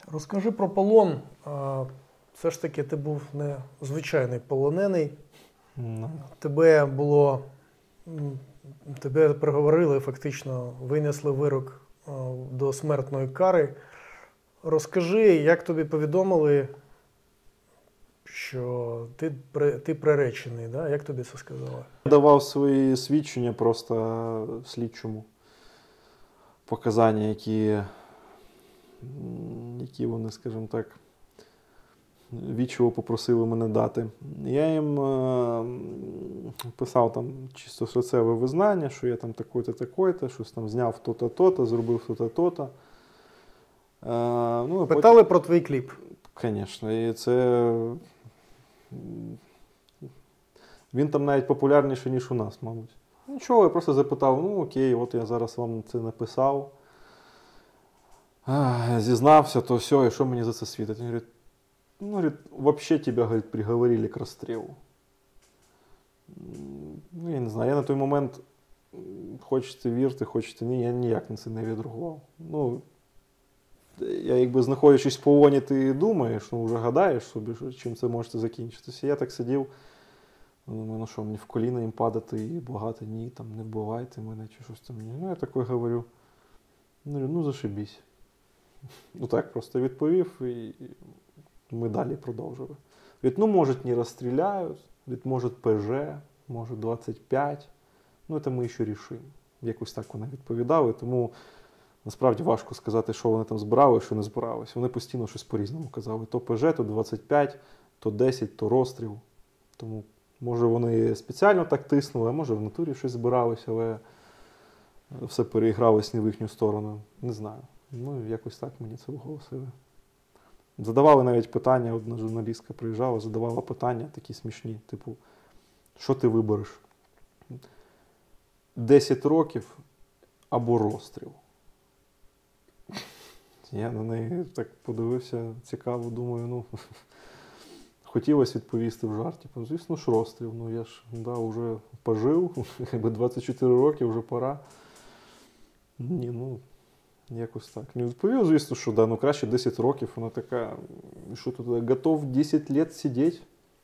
Розкажи про полон. Все ж таки ти був не звичайний полонений. Тебе приговорили, фактично винесли вирок до смертної кари. Розкажи, як тобі повідомили, що ти приречений, да? Як тобі це сказали? Я давав свої свідчення просто слідчому. Показання, які вони, скажімо так, вічливо попросили мене дати. Я їм писав там чисто серцеве визнання, що я там такой-то, такой-то, щось там зняв то-то, то-то, зробив то-то, то-то. Питали про твій кліп? Звісно, і це... Він там навіть популярніший, ніж у нас, мабуть. Нічого, я просто запитав, ну окей, от я зараз вам це написав. Зізнався, то все, і що мені за це світить? Він говорить, вообще тебя, говорит, приговорили к расстрелу. Ну, я не знаю, я на той момент, хочете вірте, хочете ні, я ніяк на це не відреагував. Ну, я якби знаходячись в полоні, ти думаєш, ну вже гадаєш собі, чим це може закінчитися. Я так сидів, думаю, ну що, мені в коліна їм падати і благати, ні, там, не вбивайте мене чи щось там. Ну, я такой говорю, ну зашибісь. Ну так просто відповів і ми далі продовжили. Ну, може, не розстріляють, може, ПЖ, може, 25. Ну, це ми ще рішимо. Якось так вони відповідали, тому насправді важко сказати, що вони там збирали, що не збирались. Вони постійно щось по-різному казали. То ПЖ, то 25, то 10, то розстріл. Тому, може, вони спеціально так тиснули, а може, в натурі щось збиралися, але все переігралось не в їхню сторону. Не знаю. Ну, якось так мені це оголосили. Задавали навіть питання, одна журналістка приїжджала, задавала питання такі смішні, типу, що ти вибереш? 10 років або розстріл? Я на неї так подивився, цікаво, думаю, ну, хотілося відповісти в жарті. Звісно ж, розстріл, ну я ж, вже пожив, 24 роки, вже пора. Ні, ну, якось так. Не відповів, звісно, що да, ну краще 10 років, вона така, що тут, готов 10 років сидіти?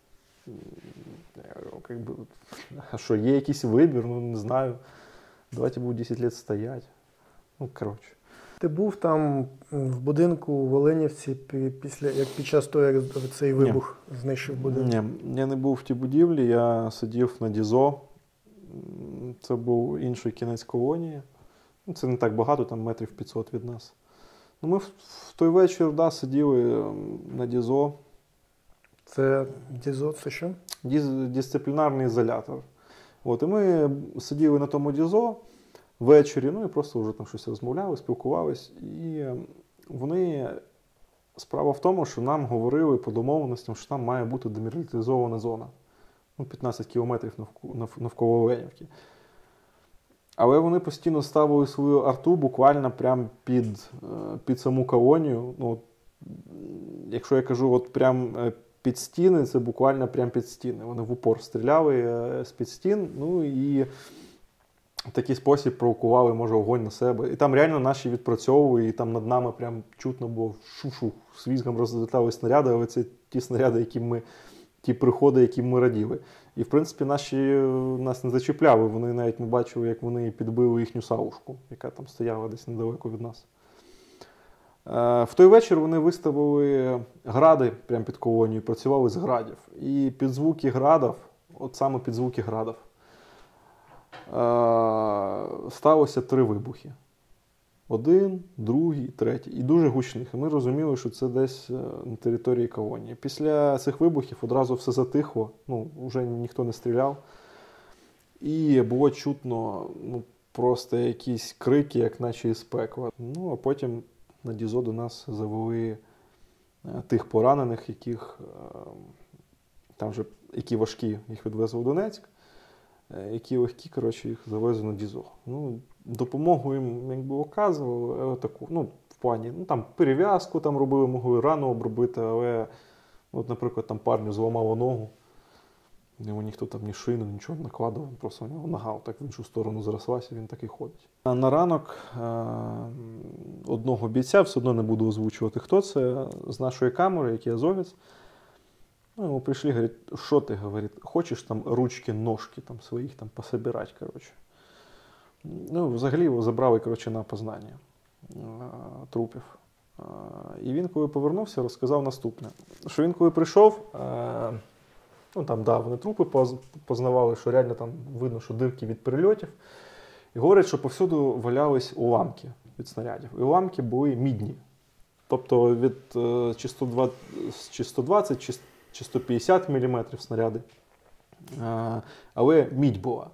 А що, є якийсь вибір? Ну, не знаю. Давайте буду 10 років стояти. Ну, коротше. Ти був там в будинку в Оленівці під час того, як цей вибух знищив будинок? Ні, я не був в тій будівлі, я сидів на ДІЗО. Це був інший кінець колонії. Ну, це не так багато, там метрів 500 від нас. Ну, ми в той вечір сиділи на ДІЗО. Це ДІЗО, це що? Дисциплінарний ізолятор. От, і ми сиділи на тому ДІЗО ввечері, ну і просто вже там щось розмовляли, спілкувались. І вони... Справа в тому, що нам говорили по домовленостям, що там має бути демілітаризована зона. Ну, 15 кілометрів навколо Оленівки. Але вони постійно ставили свою арту буквально прямо під саму колонію. Ну, якщо я кажу, от прямо під стіни, це буквально прямо під стіни. Вони в упор стріляли з-під стін, ну і в такий спосіб провокували, може, огонь на себе. І там реально наші відпрацьовували, і там над нами прям чутно було шу-шу, з візгом розлітали снаряди, але це ті снаряди, ті приходи, яким ми раділи. І, в принципі, нас не зачіпляли. Вони навіть не бачили, як вони підбили їхню саушку, яка там стояла десь недалеко від нас. В той вечір вони виставили гради прямо під колонією, працювали з градів. І під звуки градів, от саме під звуки градів, сталося 3 вибухи. 1, 2, 3. І дуже гучних. І ми розуміли, що це десь на території колонії. Після цих вибухів одразу все затихло. Ну, вже ніхто не стріляв. І було чутно просто якісь крики, як наче із пекла. Ну, а потім на ДІЗО до нас завели тих поранених, які важкі, їх відвезли в Донецьк. Які легкі, коротше, їх завезли на ДІЗО. Ну, допомогу їм, якби, оказували, таку, ну, в плані, ну, там, перев'язку там робили, могли рану обробити, але, от, наприклад, там парню зламало ногу, Йому ніхто там ні шину, нічого не накладував, просто у нього нога так в іншу сторону зрослася, він так і ходить. На ранок одного бійця, все одно не буду озвучувати, хто це, з нашої камери, який азовець, ну, йому прийшли, говорять, що ти, говорить, хочеш там ручки, ножки там своїх там пособирати, коротше. Ну, взагалі його забрали, коротше, на опознання трупів. І він, коли повернувся, розказав наступне, що він, коли прийшов, ну там, да, вони трупи познавали, що реально там видно, що дирки від прильотів. І говорять, що повсюду валялись уламки від снарядів. І уламки були мідні. Тобто від чи 120, чи 150 мм снаряди. Але мідь була.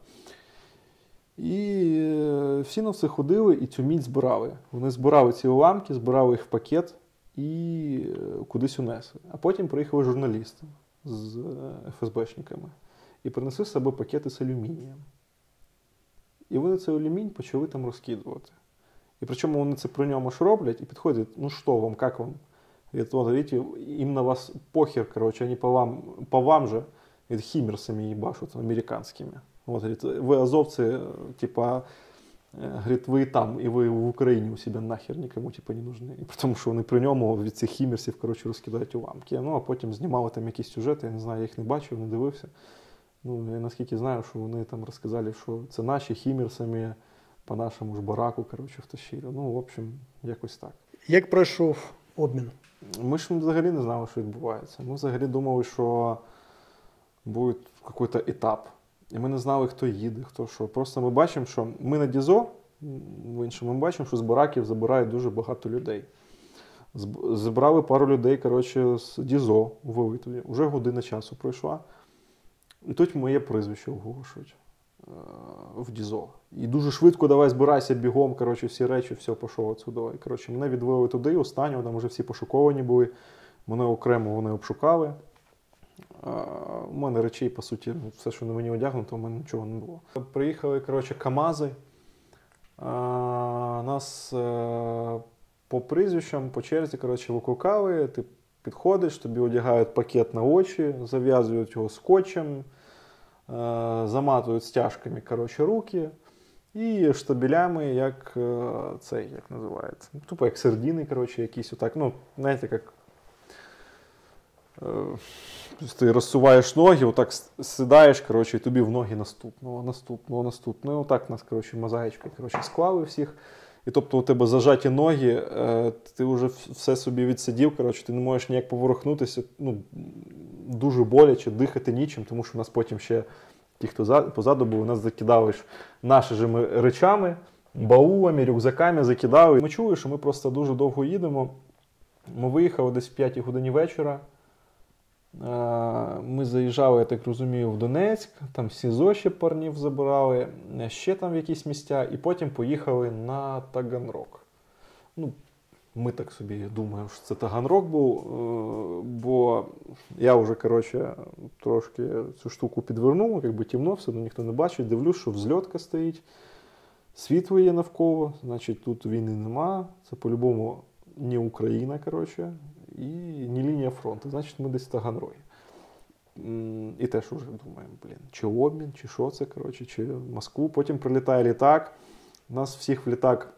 І всі на все ходили і цю мідь збирали. Вони збирали ці уламки, збирали їх в пакет і кудись унесли. А потім приїхали журналісти з ФСБшниками і принесли з собою пакети з алюмінієм. І вони цей алюмінь почали там розкидувати. І причому вони це при ньому ж роблять і підходять, ну що вам, як вам? Говорит, вот, видите, им на вас похер, короче, они по вам же, говорит, химмерсами ебашут, американскими. Вот, говорит, вы азовцы, типа, говорит, ви там, і ви в Україні у себе нахер нікому типа, не нужны. І тому що вони при ньому від цих хімерсів, коротше, розкидають уламки. Ну, а потім знімали там якісь сюжети, я не знаю, я їх не бачив, не дивився. Ну, я наскільки знаю, що вони там розказали, що це наші хімерсами по нашому ж бараку, коротше, втащили. Ну, в общем, якось так. Як пройшов обмін? Ми ж взагалі не знали, що відбувається. Ми взагалі думали, що буде якийсь етап. І ми не знали, хто їде, хто що. Просто ми бачимо, що ми на ДІЗО, в іншому, ми бачимо, що з бараків забирають дуже багато людей. Забрали пару людей, коротше, з ДІЗО у Велитові. Уже година часу пройшла. І тут моє прізвище оголошують в ДІЗО. І дуже швидко давай збирайся бігом, коротше, всі речі, все, пішов отсюди. І, коротше, мене відвели туди, останнього, там вже всі пошоковані були. Мене окремо вони обшукали. У мене речей, по суті, все, що на мені одягнуто, у мене нічого не було. Приїхали, коротше, КАМАЗи. Нас по прізвищам, по черзі, коротше, викликали. Ти підходиш, тобі одягають пакет на очі, зав'язують його скотчем, заматують стяжками, коротше, руки і штабелями, як цей, як називається, тупо як сердини, коротше, якісь отак, ну, знаєте, як ти розсуваєш ноги, отак сідаєш, коротше, і тобі в ноги наступного. І отак нас, коротше, мозаїчкою, коротше, склали всіх. І тобто у тебе зажаті ноги, ти вже все собі відсидів, коротше, ти не можеш ніяк поворухнутися, ну, дуже боляче, дихати нічим, тому що нас потім ще ті, хто позаду були, нас закидали нашими речами, баулами, рюкзаками закидали. Ми чули, що ми просто дуже довго їдемо. Ми виїхали десь в 5 годині вечора. Ми заїжджали, я так розумію, в Донецьк, там СІЗО ще парнів забирали, ще там в якісь місця, і потім поїхали на Таганрог. Ну, ми так собі думаємо, що це Таганрог був, бо я вже, коротше, трошки цю штуку підвернув, якби темно, все одно ніхто не бачить, дивлюсь, що взльотка стоїть, світло є навколо, значить тут війни нема, це по-любому не Україна, коротше. І не лінія фронту, значить ми десь в Таганрогі. І теж вже думаємо, чи обмін, чи що це, коротше, чи в Москву. Потім прилітає літак, нас всіх в літак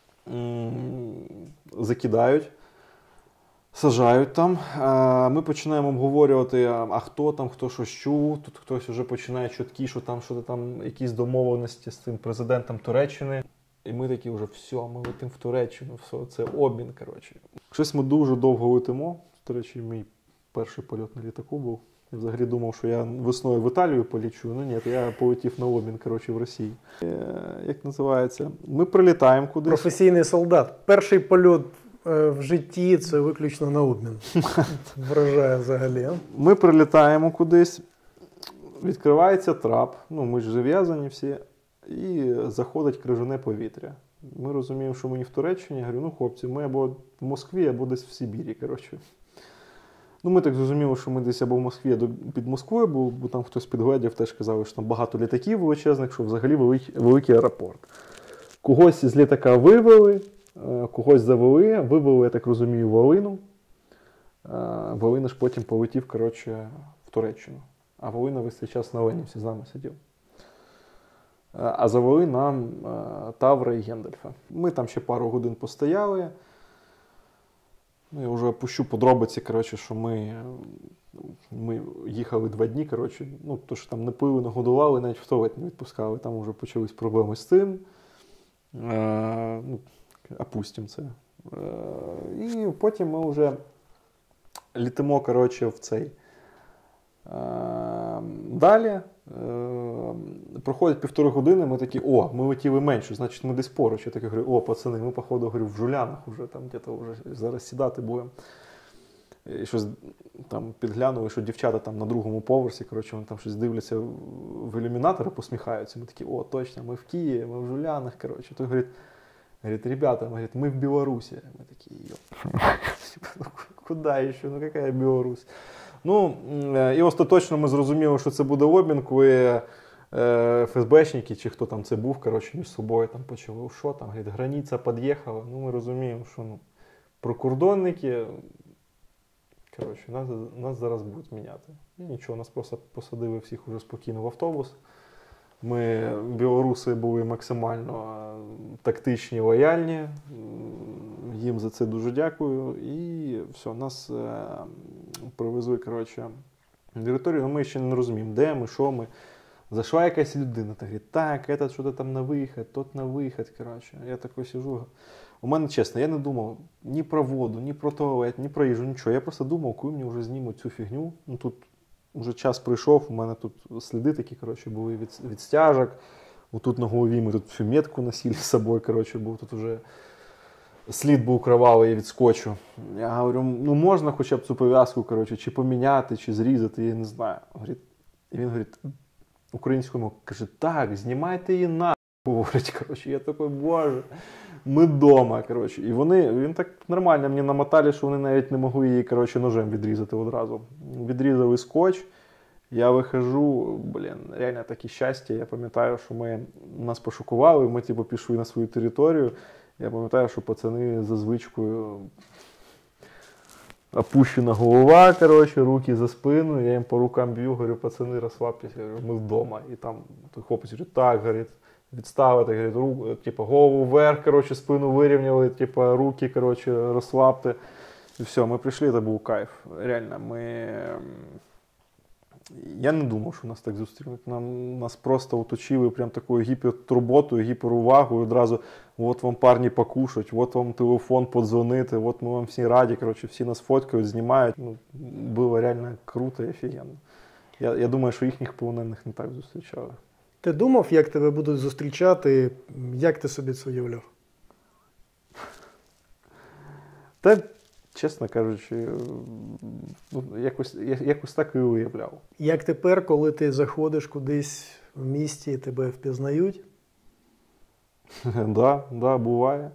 закидають, саджають там. Ми починаємо обговорювати, а хто там, хто що чув. Тут хтось вже починає чутки, що там щось там, якісь домовленості з цим президентом Туреччини. І ми такі вже, все, ми летимо в Туреччину, все, це обмін, коротше. Щось ми дуже довго летимо. До речі, мій перший польот на літаку був. Я взагалі думав, що я весною в Італію полічу. Ну ні, я полетів на обмін, коротше, в Росії. Як називається? Ми прилітаємо кудись. Професійний солдат. Перший польот в житті – це виключно на обмін. Вражає взагалі. Ми прилітаємо кудись, відкривається трап, ну ми ж зав'язані всі. І заходить крижане повітря. Ми розуміємо, що ми не в Туреччині. Я говорю, ну хлопці, ми або в Москві, або десь в Сибірі, коротше. Ну ми так зрозуміли, що ми десь або в Москві, або під Москвою, бо там хтось підгледів, теж казали, що там багато літаків величезних, що взагалі великий аеропорт. Когось з літака вивели, когось завели, вивели, я так розумію, Волину. Волина ж потім полетів, коротше, в Туреччину. а Волинь весь цей час на Оленівці з нами сидів. А завели нам Тавра і Гендальфа. Ми там ще пару годин постояли. Я вже опущу подробиці, коротше, що ми їхали 2 дні, коротше, ну, то, що там не пили, не годували, навіть в туалет не відпускали. Там вже почались проблеми з цим. Ну, опустимо це. І потім ми вже літимо, коротше, в цей. Далі проходить 1,5 години, ми такі, ми летіли менше, значить ми десь поруч. Я такий говорю, пацани, ми, походу, говорю, в Жулянах вже там, де-то вже зараз сідати будемо. І щось там підглянули, що дівчата там на 2-му поверсі, коротше, вони там щось дивляться в ілюмінатори, посміхаються. Ми такі, точно, ми в Києві, ми в Жулянах, коротше. Той говорить, ребята, ми в Білорусі. Ми такі, куди ще, ну яка Білорусь? Ну, і остаточно ми зрозуміли, що це буде обмін, коли ФСБшники, чи хто там це був, коротше, між собою там почали, що там, говорить, границя під'їхала. Ну, ми розуміємо, що прикордонники, коротше, нас зараз будуть міняти. І нічого, нас просто посадили всіх уже спокійно в автобус. Ми, білоруси, були максимально тактичні, лояльні. Їм за це дуже дякую. І все, нас привезли, коротше, на територію. Ми ще не розуміємо, де ми, що ми. Зайшла якась людина, та говорить, так, этот що-то там на вихід, тот на вихід, коротше. Я такой сижу. У мене, чесно, я не думав ні про воду, ні про туалет, ні про їжу, нічого. Я просто думав, коли мені вже знімуть цю фігню. Ну, тут вже час прийшов, у мене тут сліди такі, коротше, були від стяжок. Отут на голові ми тут всю метку носили з собою, коротше, був тут вже слід був кровавий від скотчу. Я говорю, ну можна хоча б цю пов'язку, коротше, чи поміняти, чи зрізати, я не знаю. І він говорить, українською мовою, каже, так, знімайте її нахуй, говорить, коротше. Я такий, боже, ми вдома, коротше. І він так нормально мені намотали, що вони навіть не могли її, коротше, ножем відрізати одразу. Відрізали скотч, я вихожу, реально таке щастя. Я пам'ятаю, що нас пошукували, ми типу пішли на свою територію. Я пам'ятаю, що пацани за звичкою опущена голова, коротше, руки за спину, я їм по рукам б'ю, говорю, пацани, розслабтеся, ми вдома. І там той хлопець говорить, так, говорить, відставити, говорить, типу, голову вверх, коротше, спину вирівняли, типу, руки, коротше, розслабте. І все, ми прийшли, це був кайф. Реально, я не думав, що нас так зустрінуть. Нас просто оточили прям такою гіпертурботою, гіперувагою. Одразу, от вам парні покушать, от вам телефон подзвонити, от ми вам всі раді, коротше, всі нас фоткають, знімають. Ну, було реально круто і офігенно. Я думаю, що їхніх полонених не так зустрічали. Ти думав, як тебе будуть зустрічати? Як ти собі це уявляв? Та, чесно кажучи, якось так і уявляв. Як тепер, коли ти заходиш кудись в місті, тебе впізнають? Да, буває.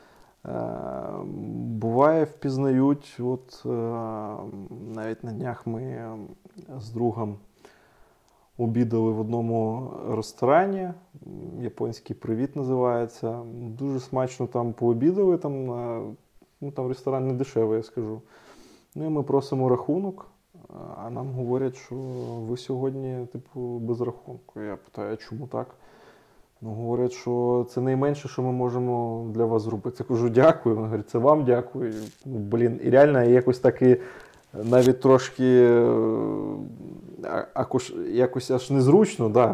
Буває, впізнають. От навіть на днях ми з другом обідали в одному ресторані, японський «Привіт» називається. Дуже смачно там пообідали, там ресторан не дешевий, я скажу. Ну і ми просимо рахунок, а нам говорять, що ви сьогодні, типу, без рахунку. Я питаю, чому так? Ну, говорять, що це найменше, що ми можемо для вас зробити. Я кажу, дякую. Вони говорять, це вам дякую. І реально якось так і навіть трошки якось аж незручно, да.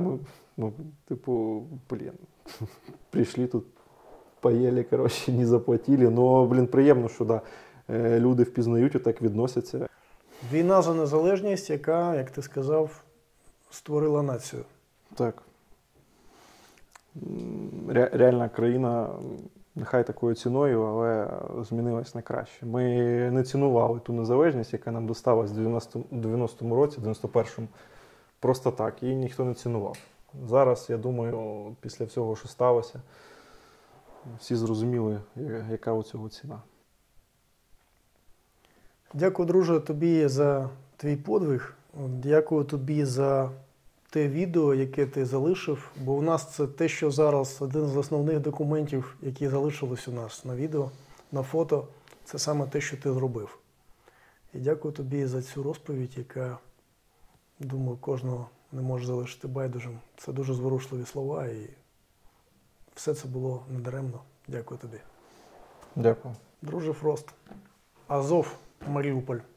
Прийшли тут, поїли, коротше, не заплатили. Ну, приємно, що да, люди впізнають і так відносяться. Війна за незалежність, яка, як ти сказав, створила націю. Так. Реальна країна, нехай такою ціною, але змінилась на краще. Ми не цінували ту незалежність, яка нам досталась в 90-му році, 91-му, просто так. Її ніхто не цінував. Зараз, я думаю, після всього, що сталося, всі зрозуміли, яка у цього ціна. Дякую, друже, тобі за твій подвиг. Дякую тобі за те відео, яке ти залишив, бо у нас це те, що зараз один з основних документів, які залишились у нас на відео, на фото, це саме те, що ти зробив. І дякую тобі за цю розповідь, яка Думаю, кожного не може залишити байдужим. Це дуже зворушливі слова, і все це було недаремно. Дякую тобі. Дякую. Друже Фрост. Азов, Маріуполь.